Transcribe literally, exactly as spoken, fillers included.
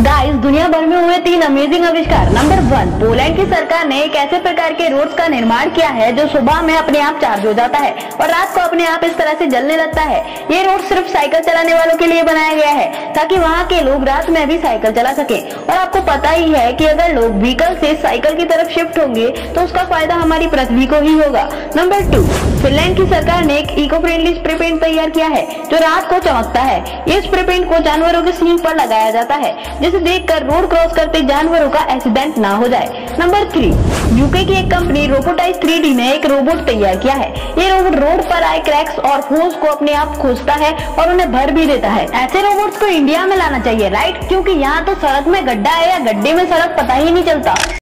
Guys, दुनिया भर में हुए तीन अमेजिंग आविष्कार। नंबर वन, पोलैंड की सरकार ने एक ऐसे प्रकार के रोड्स का निर्माण किया है जो सुबह में अपने आप चार्ज हो जाता है और रात को अपने आप इस तरह से जलने लगता है। ये रोड सिर्फ साइकिल चलाने वालों के लिए बनाया गया है ताकि वहाँ के लोग रात में भी साइकिल चला सके। और आपको पता ही है कि अगर लोग व्हीकल से साइकिल की तरफ शिफ्ट होंगे तो उसका फायदा हमारी पृथ्वी को ही होगा। नंबर टू, फिनलैंड की सरकार ने एक इको फ्रेंडली स्प्रे पेंट तैयार किया है जो रात को चमकता है। ये स्प्रे पेंट को जानवरों के सींग पर लगाया जाता है जिसे देखकर रोड क्रॉस करते जानवरों का एक्सीडेंट ना हो जाए। नंबर थ्री, यूके की एक कंपनी रोबोटाइज थ्री डी ने एक रोबोट तैयार किया है। ये रोबोट रोड पर आए क्रैक्स और होल्स को अपने आप खोजता है और उन्हें भर भी देता है। ऐसे रोबोट्स को इंडिया में लाना चाहिए, राइट? क्योंकि यहाँ तो सड़क में गड्ढा है या गड्ढे में सड़क पता ही नहीं चलता।